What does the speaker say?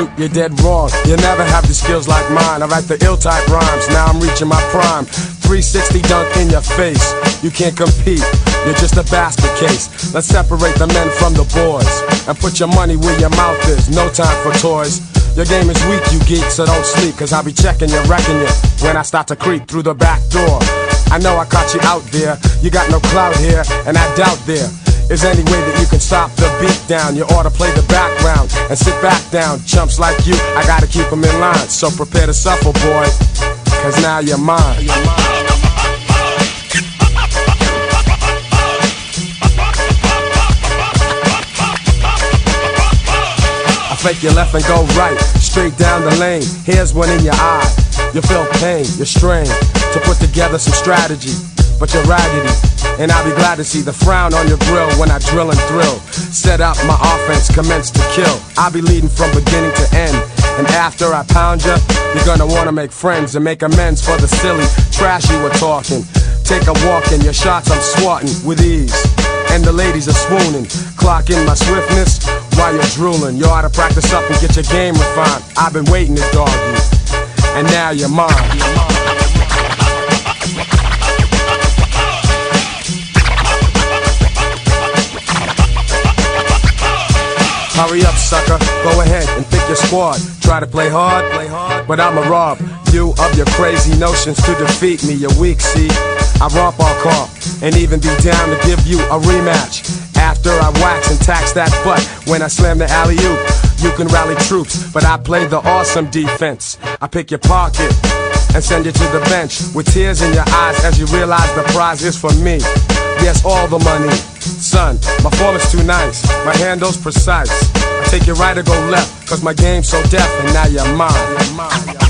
alley-oop, you're dead wrong. You never have the skills like mine. I write the ill-type rhymes, now I'm reaching my prime. 360 dunk in your face, you can't compete, you're just a basket case. Let's separate the men from the boys, and put your money where your mouth is, no time for toys. Your game is weak, you geek, so don't sleep, cause I'll be checking you, wrecking you, when I start to creep through the back door. I know I caught you out there, you got no clout here, and I doubt there is any way that you can stop the beat down. You ought to play the background and sit back down. Chumps like you, I gotta keep them in line. So prepare to suffer, boy, cause now you're mine. I fake your left and go right, straight down the lane. Here's one in your eye. You feel pain, you're strained to put together some strategy, but you're raggedy, and I'll be glad to see the frown on your grill when I drill and thrill. Set up my offense, commence to kill. I'll be leading from beginning to end, and after I pound you, you're gonna wanna make friends and make amends for the silly trash you were talking. Take a walk and your shots I'm swatting with ease, and the ladies are swooning. Clock in my swiftness while you're drooling. You ought to practice up and get your game refined. I've been waiting to dog you, and now you're mine. Hurry up, sucker, go ahead and pick your squad. Try to play hard, but I'ma rob you of your crazy notions to defeat me. You're weak, see? I romp our car and even be down to give you a rematch. After I wax and tax that butt when I slam the alley-oop, you can rally troops, but I play the awesome defense. I pick your pocket and send you to the bench with tears in your eyes as you realize the prize is for me. Yes, all the money. Son, my form is too nice, my handle's precise. I take you right or go left, cause my game's so deaf, and now you're mine.